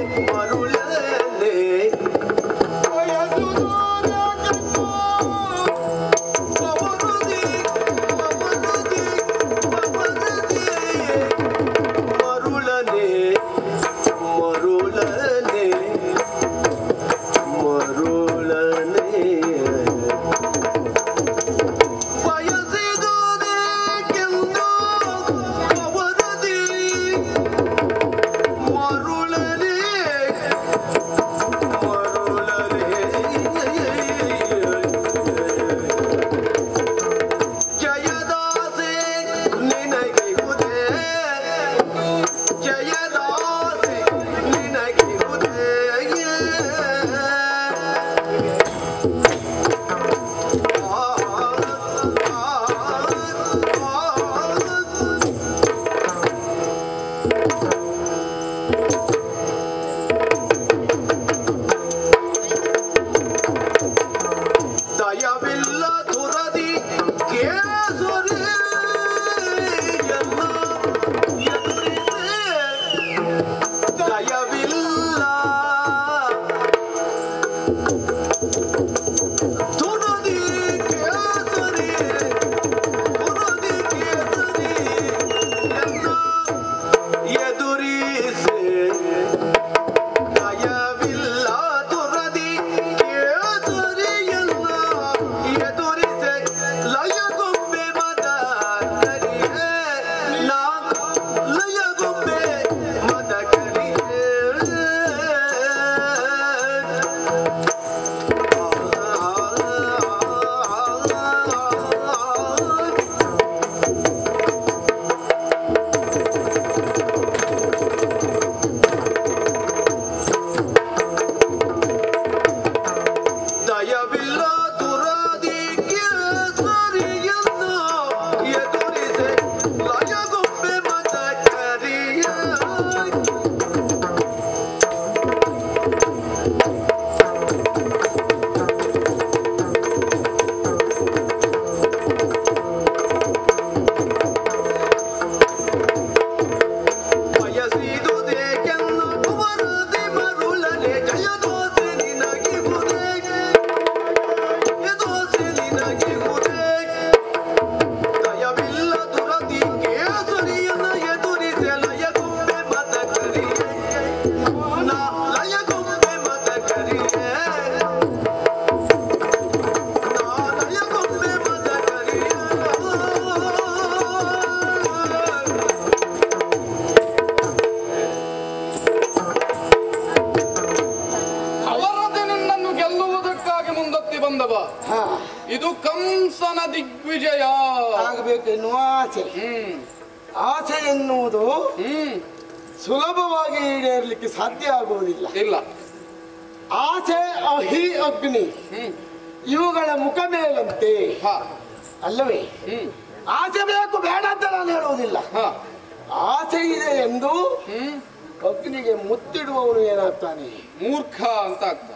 ಇದು ಕಂಸನ ದಿಗ್ವಿಜಯ ಆಗಬೇಕೆನ್ನುವ ಆಸೆ. ಆಸೆ ಎನ್ನುವುದು ಸುಲಭವಾಗಿ ಈಡೇರಲಿಕ್ಕೆ ಸಾಧ್ಯ ಆಗುವುದಿಲ್ಲ. ಇಲ್ಲ. ಆಸೆ ಅಹಿ ಅಗ್ನಿ ಇವುಗಳ ಮುಖ ಮೇಲಂತೆ ಅಲ್ಲವೇ? ಆಸೆ ಬೇಕು ಬೇಡ ಅಂತ ನಾನು ಹೇಳುವುದಿಲ್ಲ. ಆಸೆ ಇದೆ ಎಂದು ಅಗ್ನಿಗೆ ಮುತ್ತಿಡುವವನು ಏನಾಗ್ತಾನೆ? ಮೂರ್ಖ ಅಂತ ಆಗ್ತಾನೆ.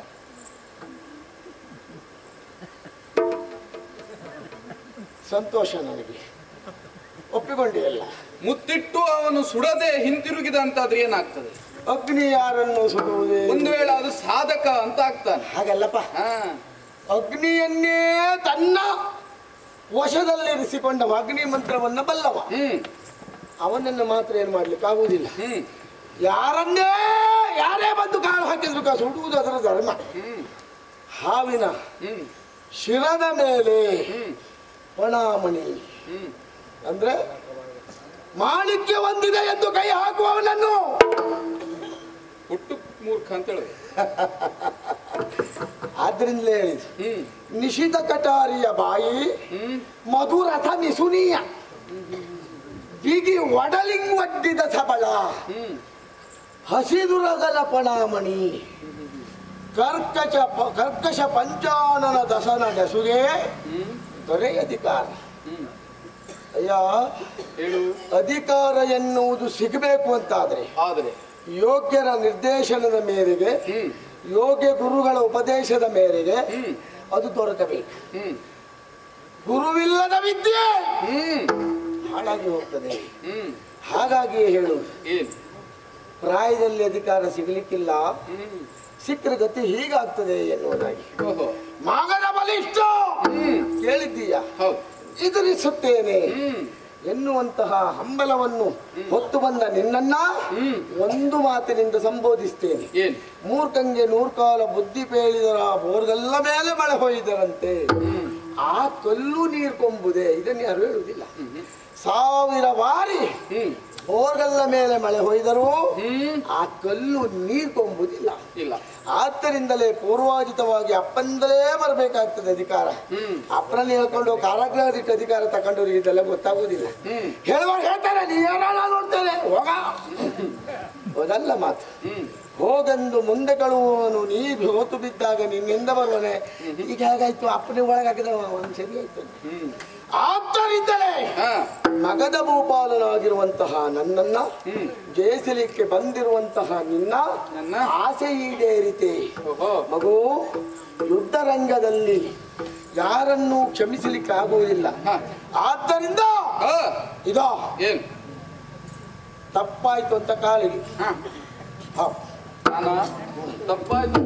ಸಂತೋಷ, ನನಗೆ ಒಪ್ಪಿಕೊಂಡಿಯಲ್ಲ. ಮುತ್ತಿಟ್ಟು ಅವನು ಸುಡದೆ ಹಿಂತಿರುಗಿದ ಅಂತಾದ್ರೆ ಏನಾಗ್ತದೆ? ಅಗ್ನಿ ಯಾರನ್ನು ಸುಡುವುದೇ? ಒಂದು ವೇಳೆ ಅದು ಸಾಧಕ ಅಂತ ಆಗ್ತಾನೆ. ಹಾಗಲ್ಲಪ್ಪ, ಅಗ್ನಿಯನ್ನೇ ತನ್ನ ವಶದಲ್ಲಿರಿಸಿಕೊಂಡ ಅಗ್ನಿ ಮಂತ್ರವನ್ನ ಬಲ್ಲವ ಅವನನ್ನು ಮಾತ್ರ ಏನ್ ಮಾಡ್ಲಿಕ್ಕೆ ಆಗುವುದಿಲ್ಲ. ಯಾರೇ ಬಂದು ಕಾಲು ಹಾಕಿದ್ರು ಸುಡುವುದು ಅದರ ಧರ್ಮ. ಹಾವಿನ ಶಿರದ ಮೇಲೆ ಪಣಾಮಣಿ ಅಂದ್ರೆ ಮಾಣಿಕ್ಯ ಹೊಂದಿದೆ ಎಂದು ಕೈ ಹಾಕುವವನನ್ನು ಹುಟ್ಟು ಮೂರ್ಖ ಅಂತ ಹೇಳಿ. ಆದ್ರಿಂದಲೇ ಹೇಳಿದ್ರು, ನಿಶಿತ ಕಟಾರಿಯ ಬಾಯಿ ಮಧುರಥ ನಿಸುನೀಯ ಬಿಗಿ ಒಡಲಿಂಗ್ ಒಡ್ಡಿದ ಸಬಳ ಹಸಿದುರಗಲ ಪಣಾಮಣಿ ಕರ್ಕಶ ಪಂಚಾನನ ದಶನ ನೆಸುಗೆ ದೊರೆ ಅಧಿಕಾರ. ಅಯ್ಯ, ಅಧಿಕಾರ ಎನ್ನುವುದು ಸಿಗಬೇಕು ಅಂತಾದ್ರೆ ಯೋಗ್ಯರ ನಿರ್ದೇಶನದ ಮೇರೆಗೆ, ಯೋಗ್ಯ ಗುರುಗಳ ಉಪದೇಶದ ಮೇರೆಗೆ ಅದು ದೊರಕಬೇಕು. ಗುರುವಿಲ್ಲದ ವಿದ್ಯೆ ಹಾಳಾಗಿ ಹೋಗ್ತದೆ. ಹಾಗಾಗಿ ಹೇಳುವುದು, ಪ್ರಾಯದಲ್ಲಿ ಅಧಿಕಾರ ಸಿಗಲಿಕ್ಕಿಲ್ಲ, ಸಿಕ್ಕರ ಗತಿ ಹೀಗಾಗ್ತದೆ ಎನ್ನುವುದಾಗಿ. ಮಗನ ಬಲಿಷ್ಠ ಕೇಳಿದ್ದೀಯ, ಎದುರಿಸುತ್ತೇನೆ ಎನ್ನುವಂತಹ ಹಂಬಲವನ್ನು ಹೊತ್ತು ಬಂದ ನಿನ್ನನ್ನ ಒಂದು ಮಾತಿನಿಂದ ಸಂಬೋಧಿಸ್ತೇನೆ. ಮೂರ್ಖಂಗೆ ನೂರ್ಕಾಲ ಬುದ್ಧಿ ಪೇಳಿದರ ಬೋರ್ಗಲ್ಲ ಮೇಲೆ ಮಳೆ ಹೊಯ್ದರಂತೆ. ಆ ಕಲ್ಲು ನೀರು ಕೊಂಬುದೆ, ಇದನ್ನು ಯಾರು ಹೇಳುವುದಿಲ್ಲ. 1000 ಬಾರಿ ಬೋರ್ಗಲ್ಲ ಮೇಲೆ ಮಳೆ ಹೊಯ್ದರೂ ಆ ಕಲ್ಲು ನೀರು ಕೊಂಬುದಿಲ್ಲ. ಆದ್ದರಿಂದಲೇ ಪೂರ್ವಾಜಿತವಾಗಿ ಅಪ್ಪಂದಲೇ ಬರಬೇಕಾಗ್ತದೆ ಅಧಿಕಾರ. ಅಪ್ಪನಲ್ಲಿ ಹೇಳ್ಕೊಂಡು ಕಾರಾಗೃಹಕ್ಕೆ ಅಧಿಕಾರ ತಗೊಂಡವ್ರಿಗೆ ಇದೆಲ್ಲ ಗೊತ್ತಾಗುವುದಿಲ್ಲ. ಹೇಳುವಾಗ ಹೇಳ್ತಾರೆ, ನೀ ನೋಡ್ತೇನೆ ಹೋಗ, ಹೋದಲ್ಲ ಮಾತು. ಹೋಗಂದು ಮುಂದೆ ಕಳುವನು ನೀ ಹೊತ್ತು ಬಿದ್ದಾಗ ನಿನ್ನಿಂದ ಬರುವನೆ. ಈಗ ಹೇಗಾಯ್ತು, ಅಪ್ಪನೇ ಒಳಗಾಕಿದ ಒಂದು ಸರಿ ಆಯ್ತು. ಆದ್ದರಿಂದಲೇ ಮಗದ ಭೂಪಾಲನಾಗಿರುವಂತಹ ನನ್ನನ್ನ ಜಯಿಸಲಿಕ್ಕೆ ಬಂದಿರುವಂತಹ ನಿನ್ನ ಆಸೆ ಈಡೇರಿತೆ. ಮಗು, ಯುದ್ಧ ರಂಗದಲ್ಲಿ ಯಾರನ್ನೂ ಕ್ಷಮಿಸಲಿಕ್ಕೆ ಆಗುವುದಿಲ್ಲ. ಆದ್ದರಿಂದ ಇದೋ ತಪ್ಪಾಯ್ತು ಅಂತ ಕಾಲಿಗೆ ತಪ್ಪಾಯ್ತು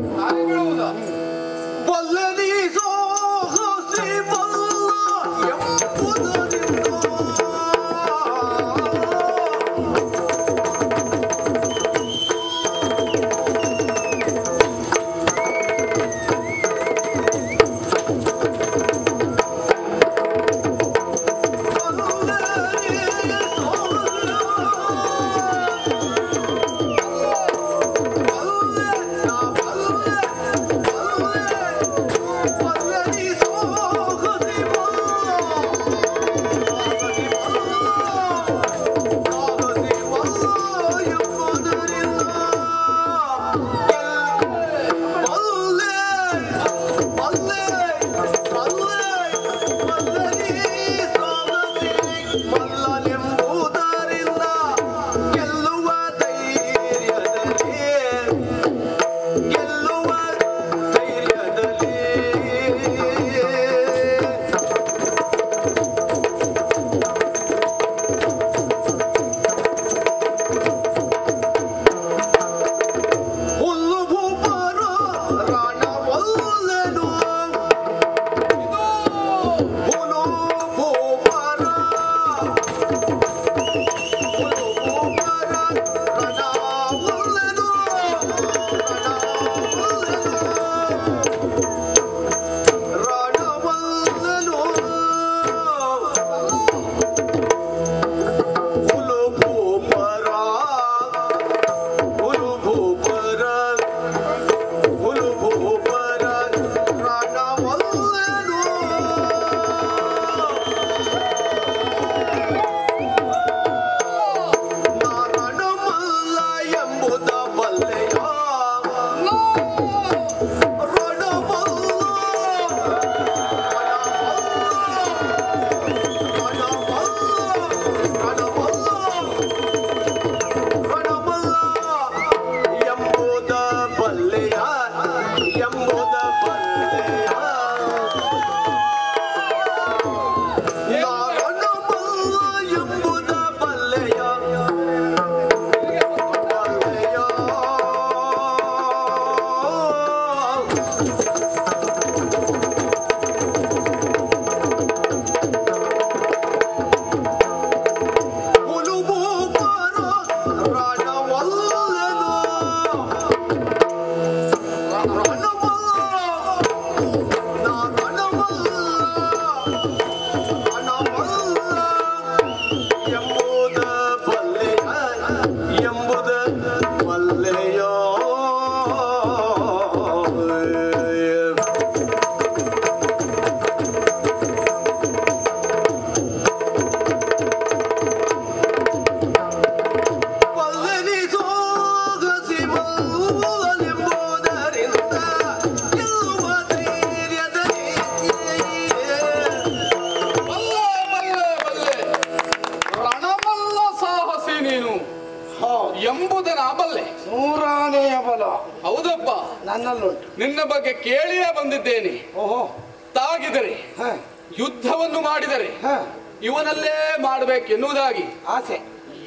ಎಂಬುದನ್ನ ಬಲ್ಲೆ. ನೂರಾನೆಯ ಬಲ. ಹೌದಪ್ಪ, ನನ್ನಲ್ಲುಂಟು. ನಿನ್ನ ಬಗ್ಗೆ ಕೇಳಿಯೇ ಬಂದಿದ್ದೇನೆ. ಓಹೋ. ತಾಗಿದರೆ ಯುದ್ಧವನ್ನು ಮಾಡಿದರೆ ಇವನಲ್ಲೇ ಮಾಡಬೇಕೆನ್ನುವುದಾಗಿ ಆಸೆ.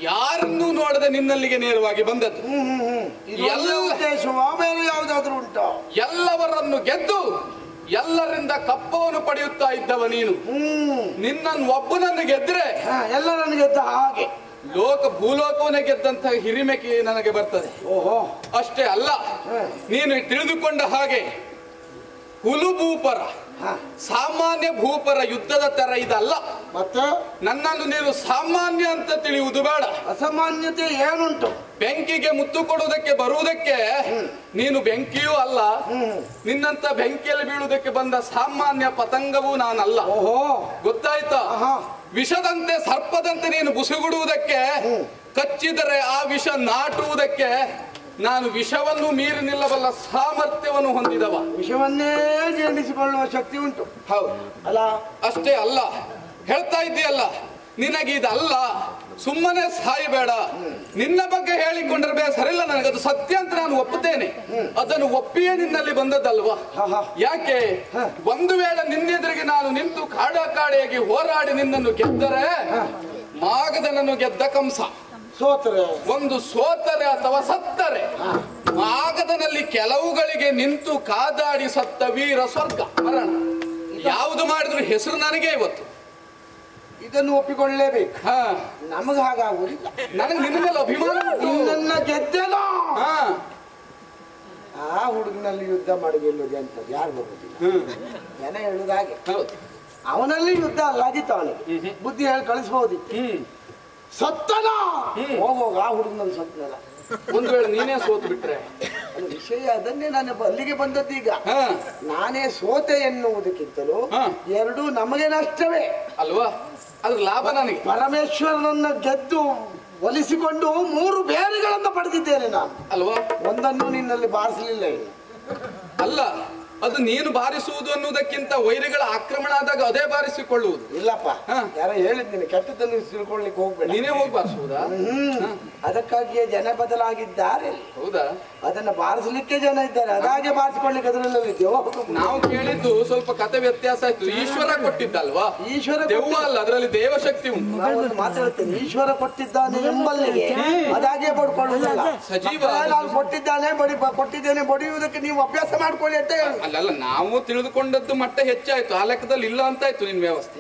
ಯಾರನ್ನೂ ನೋಡದೆ ನಿನ್ನಲ್ಲಿಗೆ ನೇರವಾಗಿ ಬಂದದ್ದು. ಉದ್ದೇಶವಾ ಬೇರೆ ಯಾವುದಾದ್ರೂ ಉಂಟಾ? ಎಲ್ಲವರನ್ನು ಗೆದ್ದು ಎಲ್ಲರಿಂದ ಕಪ್ಪವನ್ನು ಪಡೆಯುತ್ತಾ ಇದ್ದವ ನೀನು. ನಿನ್ನನ್ನು ಒಬ್ಬನನ್ನು ಗೆದ್ರೆ ಎಲ್ಲರನ್ನು ಗೆದ್ದ ಹಾಗೆ ಭೂಲೋಕವನ್ನೇ ಗೆದ್ದಂತಹ ಹಿರಿಮೆಗೆ ನನಗೆ ಬರ್ತದೆ. ಓಹೋ, ಅಷ್ಟೇ ಅಲ್ಲ, ನೀನು ತಿಳಿದುಕೊಂಡ ಹಾಗೆ ಹುಲುಭೂಪರ ಸಾಮಾನ್ಯ ಭೂಪರ ಯುದ್ಧದ ತರ ಇದಲ್ಲ. ಮತ್ತೆ ನನ್ನನ್ನು ನೀನು ಸಾಮಾನ್ಯ ಅಂತ ತಿಳಿಯುವುದು ಬೇಡ. ಅಸಾಮಾನ್ಯತೆ ಏನುಂಟು? ಬೆಂಕಿಗೆ ಮುತ್ತು ಕೊಡುವುದಕ್ಕೆ ಬರುವುದಕ್ಕೆ ನೀನು ಬೆಂಕಿಯೂ ಅಲ್ಲ, ನಿನ್ನಂತ ಬೆಂಕಿಯಲ್ಲಿ ಬೀಳುವುದಕ್ಕೆ ಬಂದ ಸಾಮಾನ್ಯ ಪತಂಗವೂ ನಾನಲ್ಲ. ಓಹೋ, ಗೊತ್ತಾಯ್ತಾ? ವಿಷದಂತೆ ಸರ್ಪದಂತೆ ನೀನು ಬುಸುಗುಡುವುದಕ್ಕೆ, ಕಚ್ಚಿದರೆ ಆ ವಿಷ ನಾಟುವುದಕ್ಕೆ ನಾನು ವಿಷವನ್ನು ಮೀರಿ ನಿಲ್ಲಬಲ್ಲ ಸಾಮರ್ಥ್ಯವನ್ನು ಹೊಂದಿದವ. ವಿಷವನ್ನೇ ಜೀರ್ಣಿಸಿಕೊಳ್ಳುವ ಶಕ್ತಿ ಉಂಟು. ಹೌದು ಅಲ್ಲ? ಅಷ್ಟೇ ಅಲ್ಲ, ಹೇಳ್ತಾ ಇದ್ದೀಯಲ್ಲ ನಿನಗಿದಲ್ಲ, ಸುಮ್ಮನೆ ಸಾಯಬೇಡ. ನಿನ್ನ ಬಗ್ಗೆ ಹೇಳಿಕೊಂಡ್ರೆ ಸರಿಲ್ಲ, ನನಗದು ಸತ್ಯ ಅಂತ ನಾನು ಒಪ್ಪುತ್ತೇನೆ. ಅದನ್ನು ಒಪ್ಪಿಯೇ ನಿನ್ನಲ್ಲಿ ಬಂದದ್ದಲ್ವಾ? ಯಾಕೆ ಒಂದು ವೇಳೆ ನಿನ್ನೆದುರಿಗೆ ನಾನು ನಿಂತು ಕಾಡಾಕಾಡಿಯಾಗಿ ಹೋರಾಡಿ ನಿನ್ನನ್ನು ಗೆದ್ದರೆ ಮಾಗದನನ್ನು ಗೆದ್ದ ಕಂಸ, ಸೋತರೆ ಒಂದು ಸೋತರೆ ಅಥವಾ ಸತ್ತರೆ ಮಾಗದನಲ್ಲಿ ಕೆಲವುಗಳಿಗೆ ನಿಂತು ಕಾದಾಡಿ ಸತ್ತ ವೀರ ಸ್ವರ್ಗ ಮರಣ ಯಾವುದು ಮಾಡಿದ್ರು ಹೆಸರು ನನಗೆ ಇವತ್ತು. ಇದನ್ನು ಒಪ್ಪಿಕೊಳ್ಳಲೇಬೇಕು. ನಮಗೆ ಹಾಗಾಗುವುದಿಲ್ಲ. ನನಗೆ ನಿನ್ನ ಮೇಲೆ ಅಭಿಮಾನ. ನಿನ್ನ ಗೆದ್ದೆನೋ ಆ ಹುಡುಗನಲ್ಲಿ ಯುದ್ಧ ಮಾಡಿ ಗೆಲ್ಲುವುದು ಅಂತ ಯಾರು ಬರುವುದಿಲ್ಲ. ಜನ ಹೇಳುದು ಹಾಗೆ. ಅವನಲ್ಲಿ ಯುದ್ಧ ಅಲ್ಲಾಗಿತ್ತು, ಅವನಿಗೆ ಬುದ್ಧಿ ಹೇಳಿ ಕಳಿಸಬಹುದಿತ್ತು. ಸತ್ತನ ಹೋಗುವಾಗ ಆ ಹುಡುಗನಲ್ಲಿ ಸತ್ತನಲ್ಲ. ಒಂದು ವೇಳೆ ನೀನೇ ಸೋತು ಬಿಟ್ರೆ ವಿಷಯ ಅದನ್ನೇ ನಾನು ಅಲ್ಲಿಗೆ ಬಂದದ್ದೀಗ. ನಾನೇ ಸೋತೆ ಎನ್ನುವುದಕ್ಕಿಂತಲೂ ಎರಡು ನಮಗೆ ನಷ್ಟವೇ ಅಲ್ವಾ? ಅದ್ರ ಲಾಭ ನನಗೆ. ಪರಮೇಶ್ವರನನ್ನ ಗೆದ್ದು ಒಲಿಸಿಕೊಂಡು 3 ಬೇರುಗಳನ್ನು ಪಡೆದಿದ್ದೇನೆ ನಾನು ಅಲ್ವಾ? ಒಂದನ್ನು ನಿನ್ನಲ್ಲಿ ಬಾರಿಸಲಿಲ್ಲ. ಅಲ್ಲ, ಅದು ನೀನು ಬಾರಿಸುವುದು ಅನ್ನುವುದಕ್ಕಿಂತ ವೈರಿಗಳ ಆಕ್ರಮಣ ಆದಾಗ ಅದೇ ಬಾರಿಸಿಕೊಳ್ಳುವುದು. ಇಲ್ಲಪ್ಪ, ಯಾರೋ ಹೇಳಿದ್ದೀನಿ, ಕೆಟ್ಟದನ್ನು ತಿಳ್ಕೊಳ್ಳಿಕ್ಕೆ ಹೋಗ್ಬೇಡ. ನೀನೇ ಹೋಗಿ ಬಾರಿಸುವುದಾ? ಅದಕ್ಕಾಗಿಯೇ ಜನ ಬದಲಾಗಿದ್ದಾರೆ. ಹೌದಾ? ಅದನ್ನ ಬಾರಿಸಲಿಕ್ಕೆ ಜನ ಇದ್ದಾರೆ, ಅದಾಗೆ ಬಾರಿಸಿಕೊಳ್ಳಿಕ್ಕೆ ಅದರಲ್ಲಿ ನಾವು ಕೇಳಿದ್ದು ಸ್ವಲ್ಪ ಕತೆ ವ್ಯತ್ಯಾಸ ಆಯ್ತು. ಈಶ್ವರ ಕೊಟ್ಟಿದ್ದಲ್ವಾ? ಈಶ್ವರ ದೆವ್ವ ಅಲ್ಲ, ಅದರಲ್ಲಿ ದೇವಶಕ್ತಿ ಉಂಟು. ನಾನು ಮಾತಾಡ್ತೇನೆ, ಈಶ್ವರ ಕೊಟ್ಟಿದ್ದಾನೆ ಎಂಬಲ್ಲಿಗೆ ಅದಾಗೆ ಬಡ್ಕೊಳ್ಳುವುದಲ್ಲ. ಸಜೀವ ನಾನು ಕೊಟ್ಟಿದ್ದೇನೆ ಬಡಿಯುವುದಕ್ಕೆ ನೀವು ಅಭ್ಯಾಸ ಮಾಡ್ಕೊಳ್ಳಿ ಅಂತ ಹೇಳಿ. ಅಲ್ಲ, ನಾವು ತಿಳಿದುಕೊಂಡದ್ದು ಮಟ್ಟ ಹೆಚ್ಚಾಯ್ತು, ಆ ಲೆಕ್ಕದಲ್ಲಿ ಇಲ್ಲ ಅಂತಾಯ್ತು ನಿನ್ ವ್ಯವಸ್ಥೆ.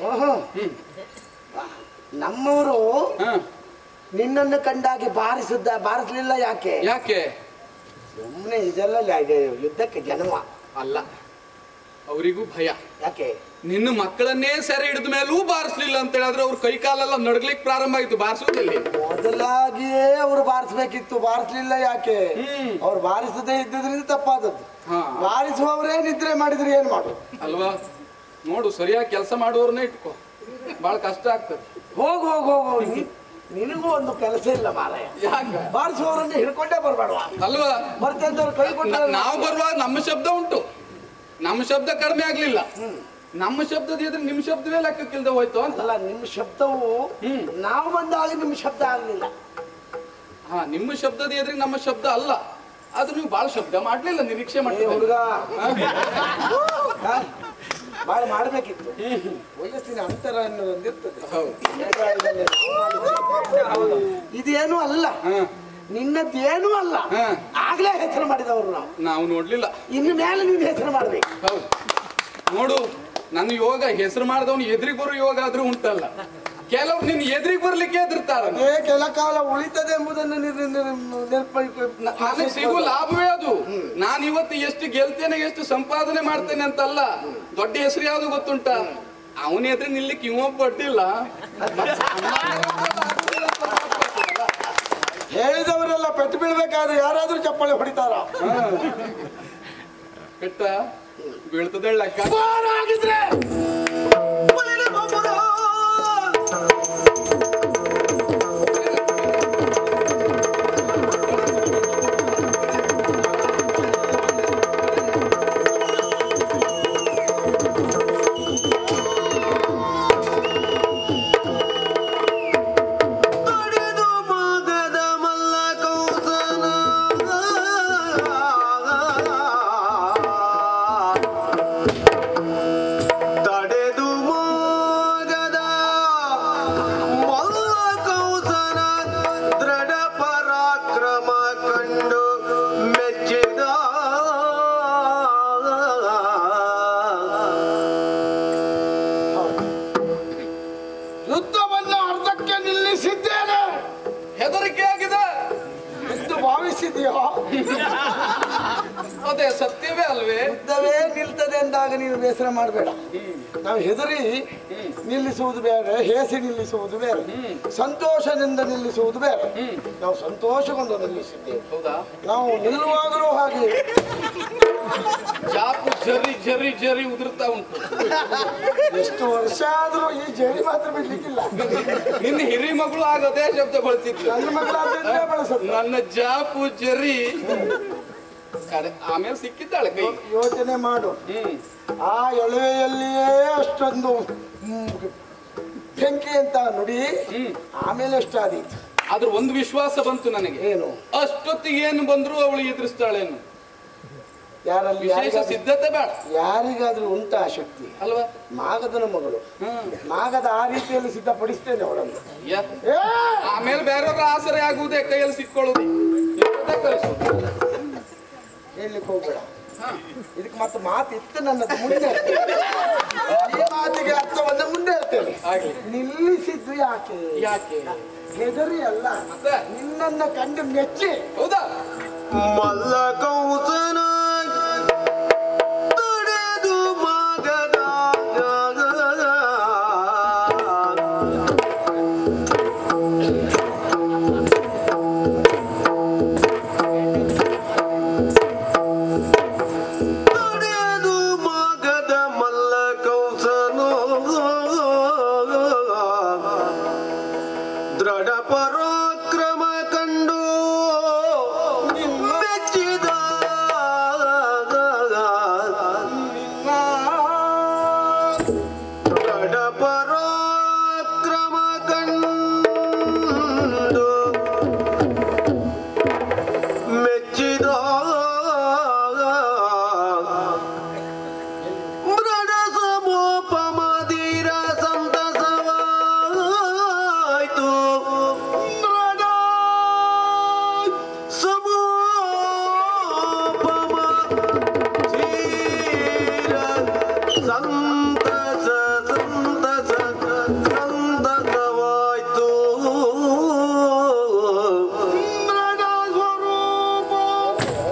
ನಮ್ಮವರು ನಿನ್ನನ್ನು ಕಂಡಾಗಿ ಬಾರಿಸಲಿಲ್ಲ. ಯಾಕೆ? ಸುಮ್ಮನೆ ಇದೆಲ್ಲ ಯುದ್ಧಕ್ಕೆ ಜನ್ಮ ಅಲ್ಲ, ಅವರಿಗೂ ಭಯ. ಯಾಕೆ? ನಿನ್ನ ಮಕ್ಕಳನ್ನೇ ಸೆರೆ ಹಿಡಿದ ಮೇಲೂ ಬಾರಿಸ್ಲಿಲ್ಲ ಅಂತ ಹೇಳಿದ್ರೆ ಅವ್ರ ಕೈ ಕಾಲೆಲ್ಲ ನಡ್ಗ್ಲಿಕ್ಕೆ ಪ್ರಾರಂಭ ಆಯ್ತು. ಬಾರಿಸುವುದಿಲ್ಲ, ಮೊದಲಾಗಿಯೇ ಅವ್ರು ಬಾರಿಸ್ಬೇಕಿತ್ತು, ಬಾರಿಸ್ಲಿಲ್ಲ. ಯಾಕೆ? ಅವ್ರು ಬಾರಿಸದೇ ಇದ್ದಿದ್ರಿಂದ ತಪ್ಪಾದದ್ದು. ಬಾರಿಸುವವರೇ ನಿದ್ರೆ ಮಾಡಿದ್ರೆ ಏನ್ ಮಾಡು ಅಲ್ವಾ? ನೋಡು, ಸರಿಯಾಗಿ ಕೆಲಸ ಮಾಡುವವ್ರನ್ನೇ ಇಟ್ಕೋ, ಬಹಳ ಕಷ್ಟ ಆಗ್ತದೆ. ಹೋಗು ನಿನಗೂ ಒಂದು ಕೆಲಸ ಇಲ್ಲ ಮಾರಾಯ. ಬಾರಿಸುವವರನ್ನ ಹಿಡ್ಕೊಂಡೇ ಬರ್ಬೇಡ ಅಲ್ವಾ? ಬರ್ತಂತವ್ರು ಕೈ ಕೊಟ್ಟ ನಾವು ಬರುವಾಗ ನಮ್ಮ ಶಬ್ದ ಉಂಟು, ನಮ್ಮ ಶಬ್ದ ಕಡಿಮೆ ಆಗ್ಲಿಲ್ಲ. ನಮ್ಮ ಶಬ್ದದ ಎದುರು ನಿಮ್ ಶಬ್ದವೇ ಲೆಕ್ಕಕ್ಕಿಲ್ದೆ ಹೋಯ್ತು ಅಂತಲ್ಲ. ನಿಮ್ಮ ಶಬ್ದವು ನಾವು ಬಂದಾಗ ನಿಮ್ಮ ಶಬ್ದ ಆಗ್ಲಿಲ್ಲ. ನಿಮ್ಮ ಶಬ್ದದ ಎದುರಿಗೆ ನಮ್ಮ ಶಬ್ದ ಅಲ್ಲ, ಅದು ನೀವು ಬಹಳ ಶಬ್ದ ಮಾಡ್ಲಿಲ್ಲ, ನಿರೀಕ್ಷೆ ಮಾಡಿ. ಹುಡುಗ ಬಾಳ ಮಾಡ್ಬೇಕಿತ್ತು. ವಯಸ್ಸಿನ ಅಂತರ ಅನ್ನೋದೊಂದಿರ್ತದೆ. ಇದೇನು ಅಲ್ಲ, ನಿನ್ನದೇನು ಅಲ್ಲ. ಆಗ್ಲೇ ಹೆಸರು ಮಾಡಿದವರು ನಾವು ನೋಡ್ಲಿಲ್ಲ. ಇನ್ನು ಮೇಲೆ ನೀನು ಹೆಸರು ಮಾಡ್ಬೇಕು. ಹೌದು, ನೋಡು, ನನ್ನ ಯೋಗ ಹೆಸರು ಮಾಡಿದವನು ಎದುರಿಗೆ ಬರೋ ಯೋಗ ಆದ್ರೂ ಉಂಟಲ್ಲ. ಕೆಲವ್ರು ನಿನ್ನ ಎದುರಿಗೆ ಬರ್ಲಿಕ್ಕೆ ಎದುರ್ತಾರ. ಕೆಲ ಕಾಲ ಉಳಿತದೆ ಎಂಬುದನ್ನು ನನಗೆ ಸಿಗೋ ಲಾಭವೇ ಅದು. ನಾನು ಇವತ್ತು ಎಷ್ಟು ಗೆಲ್ತೇನೆ, ಎಷ್ಟು ಸಂಪಾದನೆ ಮಾಡ್ತೇನೆ ಅಂತಲ್ಲ, ದೊಡ್ಡ ಹೆಸರು ಯಾವ್ದು ಗೊತ್ತುಂಟ? ಅವನ ಎದುರು ನಿಲ್ಲಿಕ್ಕೆ ಇವೊಬ್ಬ ಅಡ್ಡಿಲ್ಲ. ಹೇಳಿದವರೆಲ್ಲ ಪೆಟ್ಟು ಬೀಳ್ಬೇಕಾದ್ರೆ ಯಾರಾದ್ರೂ ಚಪ್ಪಾಳೆ ಹೊಡಿತಾರ? ಪೆಟ್ಟ ಬೀಳ್ತದೆ ಲೆಕ್ಕ. ತಡೆ ಸತ್ಯವೇ ಅಲ್ವೇ? ಯುದ್ಧವೇ ನಿಲ್ತದೆ ಅಂದಾಗ ನೀನು ಬೇಸರ ಮಾಡಬೇಡ. ನಾವು ಹೆದರಿ ನಿಲ್ಲಿಸುವುದು ಬೇರೆ, ಹೇಸಿ ನಿಲ್ಲಿಸುವುದು ಬೇರೆ, ಸಂತೋಷದಿಂದ ನಿಲ್ಲಿಸುವುದು ಬೇರೆ. ನಾವು ಸಂತೋಷಗೊಂಡು ನಿಲ್ಲಿಸಿದ್ದೇವೆ. ಹೌದಾ? ನಾವು ನಿಲ್ಲುವಾಗಲೂ ಹಾಗೆ ಚಾಕು ಜರಿ ಜರಿ ಜರಿ ಉದುರ್ತಾ ಉಂಟು. ಎಷ್ಟು ವರ್ಷ ಆದ್ರೂ ಈ ಜರಿ ಮಾತ್ರ ಬಿಡ್ಲಿಕ್ಕಿಲ್ಲ. ನಿನ್ನ ಹಿರಿ ಮಗಳು ಆಗ ಅದೇ ಶಬ್ದ ಬಳಸಿದ್ರು. ನನ್ನ ಮಗಳಾದ್ರಿಂದ ಬಳಸೋದು. ನನ್ನ ಜಾಪು ಜರಿ ಆಮೇಲೆ ಸಿಕ್ಕಿದ್ದಾಳೆ ಕೈ. ಯೋಚನೆ ಮಾಡು, ಆ ಎಳವೆಯಲ್ಲಿಯೇ ಅಷ್ಟೊಂದು ಬೆಂಕಿ ಅಂತ ನುಡಿ, ಆಮೇಲೆ ಎಷ್ಟಾದೀತು. ಆದ್ರೂ ಒಂದು ವಿಶ್ವಾಸ ಬಂತು ನನಗೆ. ಏನು? ಅಷ್ಟೊತ್ತಿಗೆ ಏನು ಬಂದ್ರು ಅವಳು ಎದುರಿಸ್ತಾಳೇನು. ಯಾರಲ್ಲಿ ವಿಶೇಷ ಸಿದ್ಧತೆ ಬೇಡ. ಯಾರಿಗಾದ್ರೂ ಉಂಟ ಆ ಶಕ್ತಿ ಅಲ್ವಾ? ಮಾಗದನ ಮಗಳು, ಮಾಗದ ಆ ರೀತಿಯಲ್ಲಿ ಸಿದ್ಧಪಡಿಸ್ತೇನೆ ಅವಳನ್ನು. ಆಮೇಲೆ ಬೇರೆಯವ್ರ ಆಸರೆ ಆಗುವುದೇ, ಕೈಯಲ್ಲಿ ಸಿಕ್ಕೊಳ್ಳುದು. ಹೇಳಲಿಕ್ಕೆ ಹೋಗ್ಬೇಡ. ಇದಕ್ಕೆ ಮತ್ತೆ ಮಾತು ಇತ್ತು ನನ್ನದು, ಮುಂದೆ ಈ ಮಾತಿಗೆ ಅರ್ಥವನ್ನ ಮುಂದೆ ಹೇಳ್ತೇನೆ. ನಿಲ್ಲಿಸಿದ್ದು ಯಾಕೆ? ಯಾಕೆ? ಹೆದರಿ ಅಲ್ಲ, ನಿನ್ನನ್ನ ಕಂಡು ಮೆಚ್ಚಿ. ಹೌದಾ? ಮಲ್ಲ ಕೌಸನ ತಡೆದು ಮಗದ ತಡೆದು ಮಗದ ಮಲ್ಲ ಕೌಸನು ದೃಢ ಪರಾಕ್ರಮ ಕಂಡು ಮೆಚ್ಚಿದ ದೃಢ ಪರಾಕ್ರಮ ಕಂಡು ಮೆಚ್ಚಿದ ಮೃಡ ಸಮೋಪಮದಿರ ಸಂತಸವಾಯ್ತು. ಮೃಡ ಸಮೋಪಮ ಧೀರ ಸಂತಸ ಸಂತಸ ಸಂತಸವಾಯ್ತು. ಮೃಡ ಸ್ವರೂಪ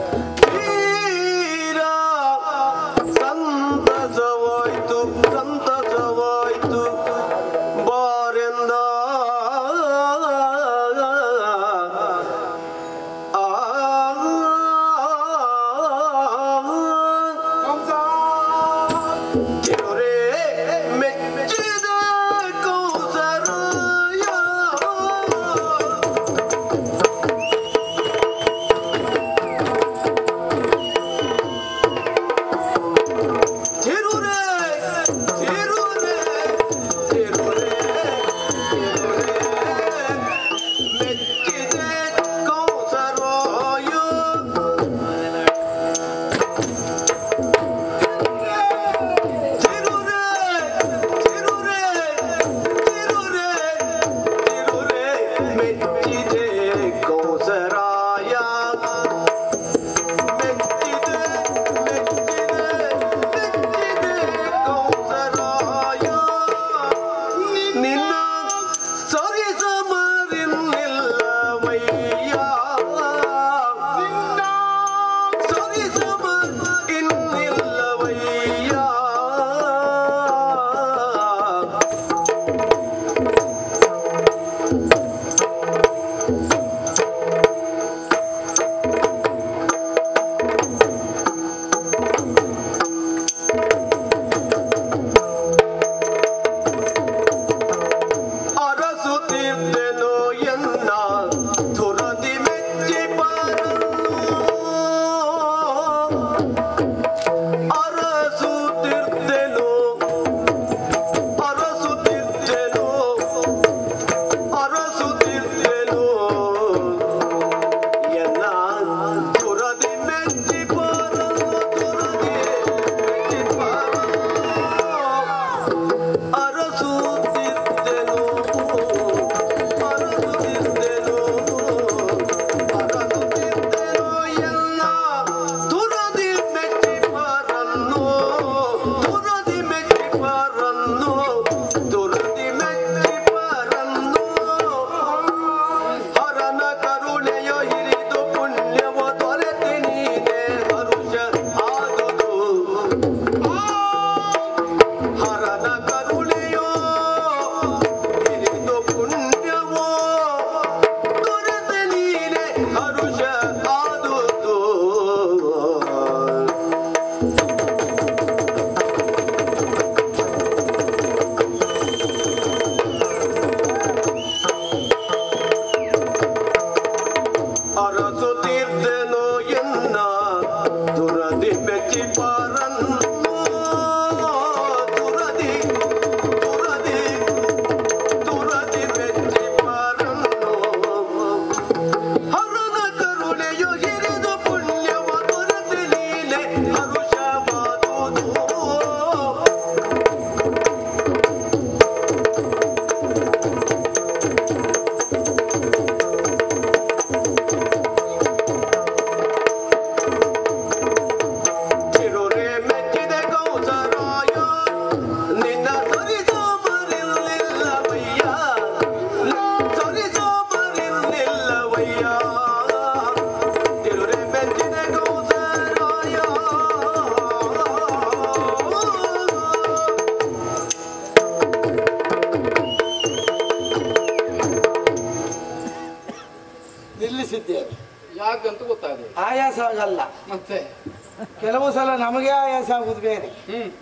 ಆಗಲ್ಲ, ಮತ್ತೆ ಕೆಲವು ಸಲ ನಮಗೆ ಆಯಾಸ ಆಗುದು ಬೇರೆ.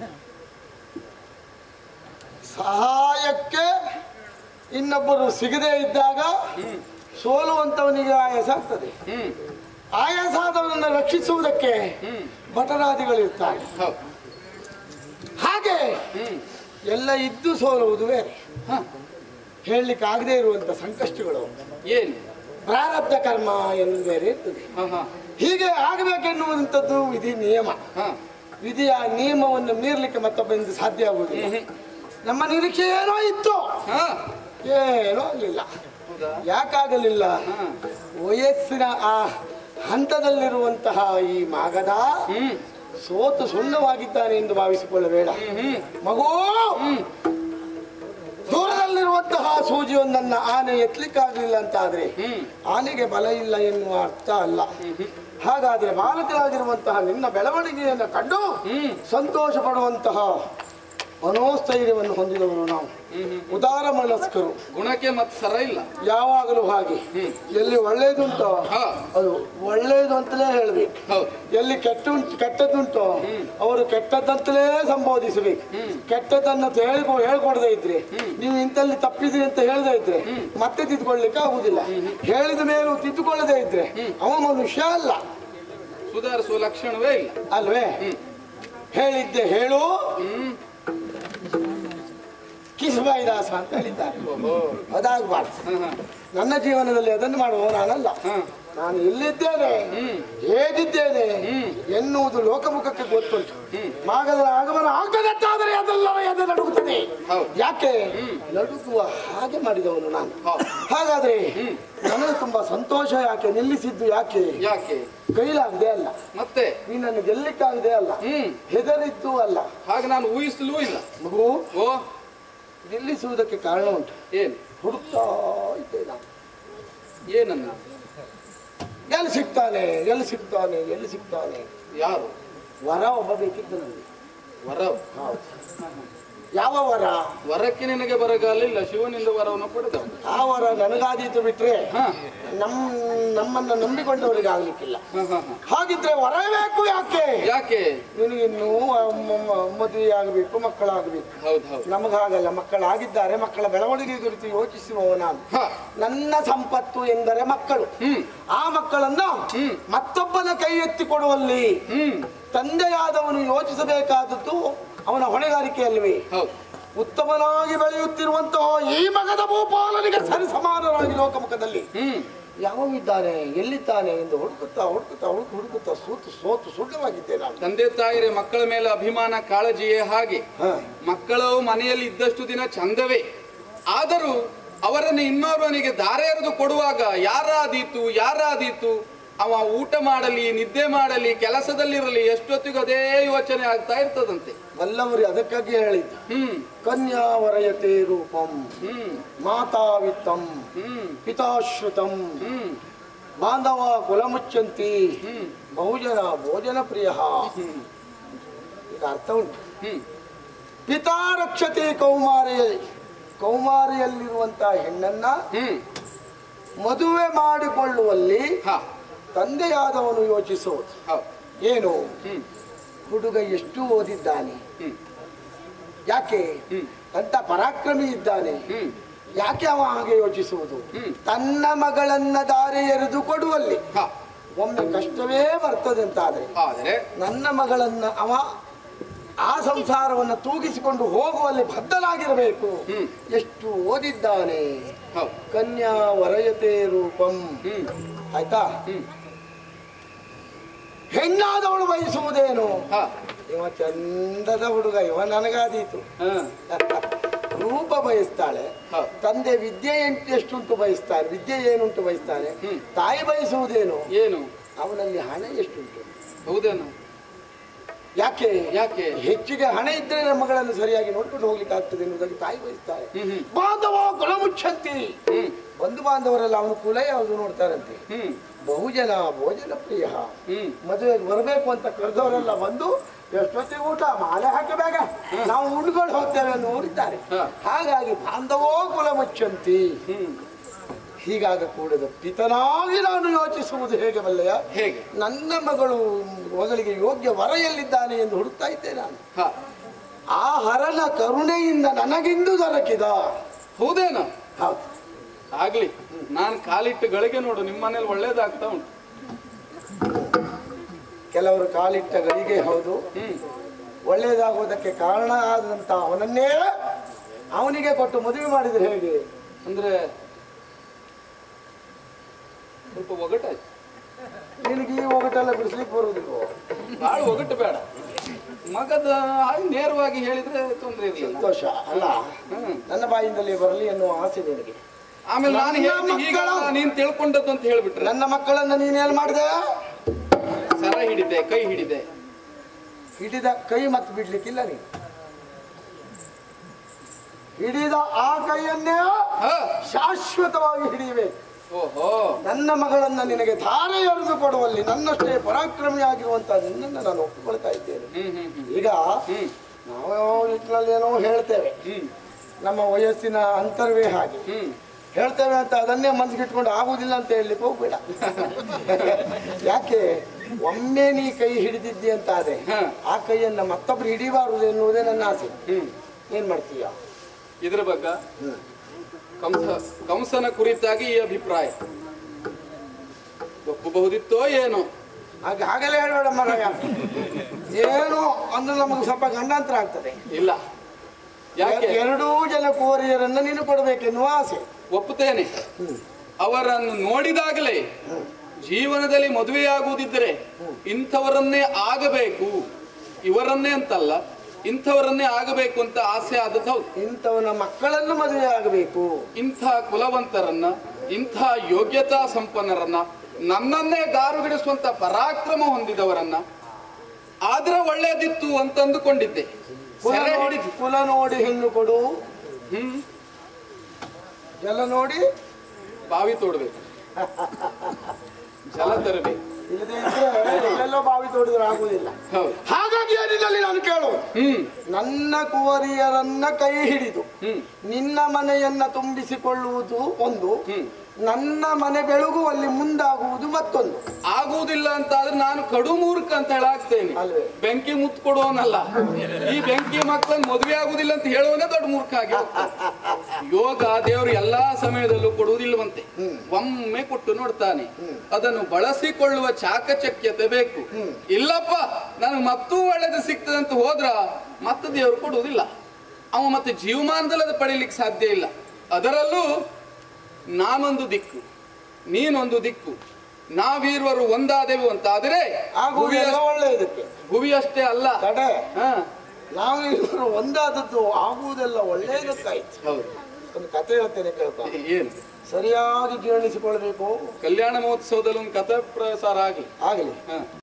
ಸಹಾಯಕ್ಕೆ ಇನ್ನೊಬ್ಬರು ಸಿಗದೇ ಇದ್ದಾಗ ಸೋಲುವಂತವನಿಗೆ ಆಯಾಸ ಆಗ್ತದೆ. ಆಯಾಸ ಆದವನನ್ನು ರಕ್ಷಿಸುವುದಕ್ಕೆ ಭಟರಾದಿಗಳಿರ್ತಾರೆ. ಹಾಗೆ ಎಲ್ಲ ಇದ್ದು ಸೋಲುವುದು ಬೇರೆ. ಹೇಳಲಿಕ್ಕೆ ಆಗದೆ ಇರುವಂತ ಸಂಕಷ್ಟಗಳು ಏನು ಪ್ರಾರಬ್ಧ ಕರ್ಮ ಎನ್ನುವುದು ಬೇರೆ ಇರ್ತದೆ. ಹೀಗೆ ಆಗಬೇಕೆನ್ನುವಂಥದ್ದು ವಿಧಿ ನಿಯಮ. ವಿಧಿಯ ನಿಯಮವನ್ನು ಮೀರ್ಲಿಕ್ಕೆ ಮತ್ತೊಬ್ಬರಿಂದ ಸಾಧ್ಯ ಆಗುವುದಿಲ್ಲ. ನಮ್ಮ ನಿರೀಕ್ಷೆ ಏನೋ ಇತ್ತು, ಏನೋ ಆಗಲಿಲ್ಲ. ಯಾಕಾಗಲಿಲ್ಲ? ವಯಸ್ಸಿನ ಆ ಹಂತದಲ್ಲಿರುವಂತಹ ಈ ಮಾಗದ ಸೋತು ಸುಣ್ಣವಾಗಿದ್ದಾನೆ ಎಂದು ಭಾವಿಸಿಕೊಳ್ಳಬೇಡ. ಮಗು, ದೂರದಲ್ಲಿರುವಂತಹ ಸೂಜಿಯೊಂದನ್ನ ಆನೆ ಎತ್ತಲಿಕ್ಕಾಗಲಿಲ್ಲ ಅಂತ ಆದ್ರೆ ಆನೆಗೆ ಬಲ ಇಲ್ಲ ಎನ್ನುವ ಅರ್ಥ ಅಲ್ಲ. ಹಾಗಾದ್ರೆ ಬಾಲಕರಾಗಿರುವಂತಹ ನಿನ್ನ ಬೆಳವಣಿಗೆಯನ್ನು ಕಂಡು ಸಂತೋಷ ಪಡುವಂತಹ ಮನೋಸ್ಥೈರ್ಯವನ್ನು ಹೊಂದಿದವರು ನಾವು. ಉದಾರ ಮನಸ್ಕರು, ಗುಣಕ್ಕೆ ಮತ್ತೆ ಸರ ಇಲ್ಲ. ಯಾವಾಗಲೂ ಹಾಗೆ. ಎಲ್ಲಿ ಒಳ್ಳೇದುಂಟೋ ಅದು ಒಳ್ಳೇದು ಅಂತಲೇ ಹೇಳ್ಬೇಕು. ಎಲ್ಲಿ ಕೆಟ್ಟದ್ದುಂಟೋ ಅವರು ಕೆಟ್ಟದ್ದಂತಲೇ ಸಂಬೋಧಿಸಬೇಕು. ಕೆಟ್ಟದನ್ನ ಹೇಳ್ಕೊಡದೇ ಇದ್ರೆ, ನೀವು ಇಂತಲ್ಲಿ ತಪ್ಪಿದ್ರಿ ಅಂತ ಹೇಳದೇ ಇದ್ರೆ ಮತ್ತೆ ತಿದ್ದುಕೊಳ್ಳಿಕ್ಕೆ ಆಗುದಿಲ್ಲ. ಹೇಳಿದ ಮೇಲೂ ತಿದ್ದುಕೊಳ್ಳದೇ ಇದ್ರೆ ಅವ ಮನುಷ್ಯ ಅಲ್ಲ, ಸುಧಾರಿಸುವ ಲಕ್ಷಣವೇ ಇಲ್ಲ ಅಲ್ವೇ? ಹೇಳಿದ್ದೆ ಹೇಳು, ಕಿಸ್ಬಾಯಿದಾಸ ಅಂತ ಹೇಳಿದ್ದಾರೆ. ಅದಾಗಬಾರ್ದು. ನನ್ನ ಜೀವನದಲ್ಲಿ ಅದನ್ನು ಮಾಡುವ ನಾನಲ್ಲ. ನಾನು ಎಲ್ಲಿದ್ದೇನೆ, ಹೇಗಿದ್ದೇನೆ ಎನ್ನುವುದು ಲೋಕಮುಖಕ್ಕೆ ಗೊತ್ತುಂಟು. ಮಾಗದ ಆಗಮನ ಆಗದಂತಾದರೆ ಅದೆಲ್ಲವೇ ಎದೆ ನಡುಗುತ್ತದೆ. ಯಾಕೆ ನಡುಗುವ ಹಾಗೆ ಮಾಡಿದವನು ನಾನು. ಹಾಗಾದ್ರೆ ನನಗೆ ತುಂಬಾ ಸಂತೋಷ. ಯಾಕೆ ನಿಲ್ಲಿಸಿದ್ದು? ಯಾಕೆ ಕೈಲಾಗದೆ ಅಲ್ಲ, ಮತ್ತೆ ನೀನನ್ನು ಗೆಲ್ಲಿಕ್ಕಾಗದೆ ಅಲ್ಲ, ಹೆದರಿದ್ದು ಅಲ್ಲ. ಹಾಗೆ ನಾನು ಊಹಿಸಲೂ ಇಲ್ಲ. ಮಗು, ನಿಲ್ಲಿಸುವುದಕ್ಕೆ ಕಾರಣ ಉಂಟು. ಏನು? ಹುಡುಕ್ತಾ ಇದ್ದೆ ನಾನು. ಏನನ್ನ? ಎಲ್ಲಿ ಸಿಗ್ತಾನೆ, ಎಲ್ಲಿ ಸಿಗ್ತಾನೆ, ಎಲ್ಲಿ ಸಿಗ್ತಾನೆ? ಯಾರು? ವರ ಒಬ್ಬ ಬೇಕಿತ್ತು ನನಗೆ. ವರ? ಯಾವ ವರ? ವರಕ್ಕೆ ನಿನಗೆ ಬರಗಾಲ ಇಲ್ಲ, ಶಿವನಿಂದ ವರವನ್ನು ಪಡೆದ. ಆ ವರ ನನಗಾದೀತು ಬಿಟ್ರೆ ನಮ್ಮನ್ನ ನಂಬಿಕೊಂಡವರಿಗೆ ಆಗ್ಲಿಕ್ಕಿಲ್ಲ. ಹಾಗಿದ್ರೆ ವರ ಬೇಕು. ಯಾಕೆ ನಿನಗಿನ್ನೂ ಮದುವೆ ಆಗಬೇಕು, ಮಕ್ಕಳಾಗಬೇಕು. ನಮಗಾಗಲ್ಲ. ಮಕ್ಕಳಾಗಿದ್ದಾರೆ, ಮಕ್ಕಳ ಬೆಳವಣಿಗೆ ಕುರಿತು ಯೋಚಿಸುವವ ನಾನು. ನನ್ನ ಸಂಪತ್ತು ಎಂದರೆ ಮಕ್ಕಳು. ಆ ಮಕ್ಕಳನ್ನ ಮತ್ತೊಬ್ಬನ ಕೈ ಎತ್ತಿ ಕೊಡುವಲ್ಲಿ ತಂದೆಯಾದವನು ಯೋಚಿಸಬೇಕಾದದ್ದು ಅವನ ಹೊಣೆಗಾರಿಕೆ ಅಲ್ವೇ? ಉತ್ತಮನಾಗಿ ಬೆಳೆಯುತ್ತಿರುವಂತಹ ಈ ಮಗದ ಭೂಪಾಲನಿಗೆ ಸರಿ ಸಮಾನರಾಗಿ ಲೋಕಮುಖದಲ್ಲಿ ಯಾವಿದ್ದಾನೆ, ಎಲ್ಲಿದ್ದಾನೆ ಎಂದು ಹುಡುಕುತ್ತಾ ಸೋತು ಸುಳ್ಳವಾಗಿದ್ದೆ ನಾನು. ತಂದೆ ತಾಯಿರೆ ಮಕ್ಕಳ ಮೇಲೆ ಅಭಿಮಾನ ಕಾಳಜಿಯೇ ಹಾಗೆ. ಮಕ್ಕಳು ಮನೆಯಲ್ಲಿ ಇದ್ದಷ್ಟು ದಿನ ಚಂದವೇ, ಆದರೂ ಅವರನ್ನು ಇನ್ನೊಬ್ಬನಿಗೆ ದಾರೆ ಎರೆದು ಕೊಡುವಾಗ ಯಾರಾದೀತು ಅವ ಊಟ ಮಾಡಲಿ, ನಿದ್ದೆ ಮಾಡಲಿ, ಕೆಲಸದಲ್ಲಿರಲಿ, ಎಷ್ಟೊತ್ತಿಗೂ ಅದೇ ಯೋಚನೆ ಆಗ್ತಾ ಇರ್ತದಂತೆ. ವಲ್ಲವರಿ ಅದಕ್ಕಾಗಿ ಹೇಳಿದ್ದ, ಕನ್ಯಾ ವರಯತೆ ರೂಪಂ ಮಾತಾವಿತ್ತಂ ಪಿತಾಶ್ರುತಂ ಬಾಂಧವ ಕುಲಮುಚ್ಚಂತಿ ಬಹುಜನ ಭೋಜನ ಪ್ರಿಯ. ಈಗ ಅರ್ಥ ಉಂಟು. ಪಿತಾ ರಕ್ಷತೆ ಕೌಮಾರಿಯಲ್ಲಿರುವಂತಹ ಹೆಣ್ಣನ್ನ ಮದುವೆ ಮಾಡಿಕೊಳ್ಳುವಲ್ಲಿ ತಂದೆಯಾದವನು ಯೋಚಿಸುವುದು ಏನು? ಹುಡುಗ ಎಷ್ಟು ಓದಿದ್ದಾನೆ, ಯಾಕೆ ಅಂತ ಪರಾಕ್ರಮಿ ಇದ್ದಾನೆ, ಯಾಕೆ ಅವ ಹಾಗೆ ಯೋಚಿಸುವುದು? ತನ್ನ ಮಗಳನ್ನ ದಾರಿ ಎರೆದು ಕೊಡುವಲ್ಲಿ ಒಮ್ಮೆ ಕಷ್ಟವೇ ಬರ್ತದೆ ಅಂತಾದ್ರೆ ನನ್ನ ಮಗಳನ್ನ ಅವ ಆ ಸಂಸಾರವನ್ನ ತೂಗಿಸಿಕೊಂಡು ಹೋಗುವಲ್ಲಿ ಬದ್ಧನಾಗಿರಬೇಕು. ಎಷ್ಟು ಓದಿದ್ದಾನೆ. ಕನ್ಯಾ ವರಯತೆ ರೂಪಂ. ಆಯ್ತಾ? ಹೆಣ್ಣಾದವಳು ಬಯಸುವುದೇನು? ಇವ ಚಂದದ ಹುಡುಗ, ಇವ ನನಗಾದೀತು. ರೂಪ ಬಯಸ್ತಾಳೆ. ತಂದೆ ವಿದ್ಯೆ ಎಷ್ಟುಂಟು ಬಯಸ್ತಾನೆ, ವಿದ್ಯೆ ಏನುಂಟು ಬಯಸ್ತಾನೆ. ತಾಯಿ ಬಯಸುವುದೇನು? ಏನು? ಅವನಲ್ಲಿ ಹಣ ಎಷ್ಟುಂಟು? ಹೌದೇನು? ಯಾಕೆ ಹೆಚ್ಚಿಗೆ ಹಣ ಇದ್ರೆ ನಮ್ಮ ಮಗಳನ್ನು ಸರಿಯಾಗಿ ನೋಡ್ಕೊಂಡು ಹೋಗ್ಲಿಕ್ಕೆ ಆಗ್ತದೆ ಎನ್ನುವುದಾಗಿ ತಾಯಿ ಬಯಸ್ತಾರೆ. ಬಾಂಧವ ಕುಲಮುಚ್ಚಂತಿ. ಬಂಧು ಬಾಂಧವರೆಲ್ಲ ಅವನ ಕುಲ ಯಾವುದು ನೋಡ್ತಾರಂತೆ. ಬಹುಜನ ಭೋಜನ ಪ್ರಿಯ. ಮದುವೆಗೆ ಬರಬೇಕು ಅಂತ ಕರೆದವರೆಲ್ಲ ಬಂದು ಎಷ್ಟೊತ್ತಿಗೆ ಊಟ ಮಾಲೆ ಹಾಕಬೇಕ, ನಾವು ಉಂಡ್ಕೊಂಡು ಹೋಗ್ತೇವೆ ಎಂದು ನೋಡಿದ್ದಾರೆ. ಹಾಗಾಗಿ ಬಾಂಧವೋ ಕುಲ ಮುಚ್ಚಂತಿ. ಹೀಗಾಗ ಕೂಡದ ಪಿತನಾಗಿ ನಾನು ಯೋಚಿಸುವುದು ಹೇಗೆ ಬಲ್ಲೆಯ? ಹೇಗೆ? ನನ್ನ ಮಗಳಿಗೆ ಯೋಗ್ಯ ವರ ಎಲ್ಲಿದ್ದಾನೆ ಎಂದು ಹುಡುಕ್ತಾ ಇದ್ದೆ ನಾನು. ಹ, ಆ ಹರನ ಕರುಣೆಯಿಂದ ನನಗಿಂದು ದೊರಕಿದ. ಹೌದೇನ? ಹೌದು. ಆಗ್ಲಿ, ನಾನು ಕಾಲಿಟ್ಟು ಗಳಿಗೆ ನೋಡು, ನಿಮ್ಮ ಮನೇಲಿ ಒಳ್ಳೇದಾಗ್ತಾ ಉಂಟು. ಕೆಲವರು ಕಾಲಿಟ್ಟ ಗಳಿಗೆ ಹೌದು, ಒಳ್ಳೆಯದಾಗುವುದಕ್ಕೆ ಕಾರಣ ಆದಂತ ಅವನನ್ನೇ ಅವನಿಗೆ ಕೊಟ್ಟು ಮದುವೆ ಮಾಡಿದ್ರೆ ಹೇಗೆ? ಅಂದ್ರೆ ಸ್ವಲ್ಪ ಒಗಟಾಯ್ತು. ನಿನಗೆ ಈ ಒಗಟೆಲ್ಲ ಬಿಡಿಸ್ಲಿಕ್ಕೆ ಬರುವುದಿಲ್ವೋ? ಬಾಳ ಒಗಟು ಬೇಡ, ಮಗದ ಹಾಗೆ ನೇರವಾಗಿ ಹೇಳಿದ್ರೆ ತೊಂದರೆ ಇರಲಿಲ್ಲ. ಸಂತೋಷ ಅಲ್ಲ, ನನ್ನ ಬಾಯಿಂದಲೇ ಬರಲಿ ಎನ್ನುವ ಆಸೆ ನಿನಗೆ. ಆಮೇಲೆ ನಾನು ನೀನ್ ತಿಳ್ಕೊಂಡದ್ದು ಅಂತ ಹೇಳ್ಬಿಟ್ರೆ ನನ್ನ ಮಕ್ಕಳನ್ನ ನೀನೇನ್ ಮಾಡಿದೆ? ಸರ ಹಿಡಿದೆ, ಕೈ ಹಿಡಿದೆ. ಹಿಡಿದ ಕೈ ಮತ್ತೆ ಬಿಡ್ಲಿಕ್ಕಿಲ್ಲ ನೀನು. ಹಿಡಿದ ಆ ಕೈಯನ್ನೇ ಶಾಶ್ವತವಾಗಿ ಹಿಡಿಯಬೇಕು. ಓಹೋ, ನನ್ನ ಮಗಳನ್ನ ನಿನಗೆ ಧಾರೆ ಎರೆದು ಕೊಡುವಲ್ಲಿ ನನ್ನಷ್ಟೇ ಪರಾಕ್ರಮಿಯಾಗಿರುವಂತಹ ನಿನ್ನನ್ನು ನಾನು ಒಪ್ಪಿಕೊಳ್ತಾ ಇದ್ದೇನೆ. ಈಗ ನಾವು ನಿಟ್ಟಿನಲ್ಲಿ ಏನೋ ಹೇಳ್ತೇವೆ, ನಮ್ಮ ವಯಸ್ಸಿನ ಅಂತರವೇ ಹಾಗೆ ಹೇಳ್ತೇವೆ ಅಂತ ಅದನ್ನೇ ಮನಸ್ಸಿಗಿಟ್ಕೊಂಡು ಆಗುವುದಿಲ್ಲ ಅಂತ ಹೇಳಲಿಕ್ಕೆ ಹೋಗ್ಬೇಡ. ಯಾಕೆ? ಒಮ್ಮೆ ನೀ ಕೈ ಹಿಡಿದಿದ್ದಿ ಅಂತ ಆದ್ರೆ ಆ ಕೈಯನ್ನ ಮತ್ತೊಬ್ರು ಹಿಡಿಬಾರದು ಎನ್ನುವುದೇ ನನ್ನ ಆಸೆ. ಏನ್ ಮಾಡ್ತೀಯ? ಇದ್ರ ಬಗ್ಗೆ ಕಂಸನ ಕುರಿತಾಗಿ ಈ ಅಭಿಪ್ರಾಯ ಒಪ್ಪಬಹುದಿತ್ತೋ ಏನೋ? ಹಾಗೆಲ್ಲ ಹೇಳಬೇಡ ಮರಯ್ಯ. ಏನೋ ಅಂದ್ರೆ ನಮಗೆ ಸ್ವಲ್ಪ ಗಂಡಾಂತರ ಆಗ್ತದೆ. ಇಲ್ಲ, ಯಾಕೆ? ಎರಡೂ ಜನ ಕೋರಿಯರನ್ನ ನೀನು ಕೊಡಬೇಕೆನ್ನುವ ಆಸೆ. ಒಪ್ಪುತ್ತೇನೆ. ಅವರನ್ನು ನೋಡಿದಾಗಲೇ ಜೀವನದಲ್ಲಿ ಮದುವೆಯಾಗುವುದಿದ್ದರೆ ಇಂಥವರನ್ನೇ ಆಗಬೇಕು, ಇವರನ್ನೇ ಅಂತಲ್ಲ, ಇಂಥವರನ್ನೇ ಆಗಬೇಕು ಅಂತ ಆಸೆ ಆದದ್ದು ಹೌದು. ಇಂಥವನ ಮಕ್ಕಳನ್ನು ಮದುವೆ ಆಗಬೇಕು, ಇಂಥ ಕುಲವಂತರನ್ನ, ಇಂಥ ಯೋಗ್ಯತಾ ಸಂಪನ್ನರನ್ನ, ನನ್ನನ್ನೇ ಗಾರುಗಿಡಿಸುವಂತ ಪರಾಕ್ರಮ ಹೊಂದಿದವರನ್ನ ಆದ್ರೆ ಒಳ್ಳೇದಿತ್ತು ಅಂತ ಅಂದುಕೊಂಡಿದ್ದೆ. ಕುಲ ನೋಡಿ ಹೆಣ್ಣು ಕೊಡು, ಜಲ ನೋಡಿ ಬಾವಿ ತೋಡ್ಬೇಕು, ಜಲ ತರಬೇಕು. ಇಲ್ಲದೆ ಇದ್ರೆ ಎಲ್ಲೆಲ್ಲೋ ಬಾವಿ ತೋಡಿದ್ರೆ ಆಗುವುದಿಲ್ಲ. ಹಾಗಾಗಿ ಏನಿದ್ದಲ್ಲಿ ನಾನು ಕೇಳು, ನನ್ನ ಕುವರಿಯರನ್ನ ಕೈ ಹಿಡಿದು ನಿನ್ನ ಮನೆಯನ್ನ ತುಂಬಿಸಿಕೊಳ್ಳುವುದು ಒಂದು, ನನ್ನ ಮನೆ ಬೆಳಗುವಲ್ಲಿ ಮುಂದಾಗುವುದು ಮತ್ತೊಂದು. ಆಗುವುದಿಲ್ಲ ಅಂತ ಆದ್ರೆ ನಾನು ಕಡು ಮೂರ್ಖ ಅಂತ ಹೇಳಾಗ್ತೇನೆ. ಬೆಂಕಿ ಮುತ್ತು ಕೊಡುವನಲ್ಲ, ಈ ಬೆಂಕಿ ಮಕ್ಕಳನ್ನು ಮದುವೆ ಆಗುದಿಲ್ಲ ಅಂತ ಹೇಳುವನೇ ದೊಡ್ಡ ಮೂರ್ಖ ಆಗಿ. ಯೋಗ ದೇವರು ಎಲ್ಲಾ ಸಮಯದಲ್ಲೂ ಕೊಡುವುದಿಲ್ಲವಂತೆ, ಒಮ್ಮೆ ಕೊಟ್ಟು ನೋಡ್ತಾನೆ. ಅದನ್ನು ಬಳಸಿಕೊಳ್ಳುವ ಚಾಕಚಕ್ಯತೆ ಬೇಕು. ಇಲ್ಲಪ್ಪ ನನಗೆ ಮತ್ತೂ ಒಳ್ಳೇದು ಸಿಗ್ತದೆ ಅಂತ ಹೋದ್ರ ಮತ್ತೆ ದೇವರು ಕೊಡುವುದಿಲ್ಲ. ಅವ ಮತ್ತೆ ಜೀವಮಾನದಲ್ಲಿ ಅದು ಪಡೀಲಿಕ್ಕೆ ಸಾಧ್ಯ ಇಲ್ಲ. ಅದರಲ್ಲೂ ನಾನೊಂದು ದಿಕ್ಕು, ನೀನೊಂದು ದಿಕ್ಕು, ನಾವೀರ್ವರು ಒಂದಾದೆವು ಅಂತಾದರೆ ಒಳ್ಳೆಯದಕ್ಕೆ ಭುವಿ ಅಷ್ಟೇ ಅಲ್ಲ, ನಾವೀರ್ವರು ಒಂದಾದದ್ದು ಆಗುವುದೆಲ್ಲ ಒಳ್ಳೆಯದಕ್ಕಾಯ್ತು. ಹೌದು. ಒಂದು ಕಥೆ ಹೇಳ್ತೇನೆ ಕೇಳ್ಕೊ. ಏನು? ಸರಿಯಾಗಿ ಜೀರ್ಣಿಸಿಕೊಳ್ಬೇಕು. ಕಲ್ಯಾಣ ಮಹೋತ್ಸವದಲ್ಲಿ ಒಂದು ಕಥೆ ಪ್ರಸಾರ ಆಗಲಿ.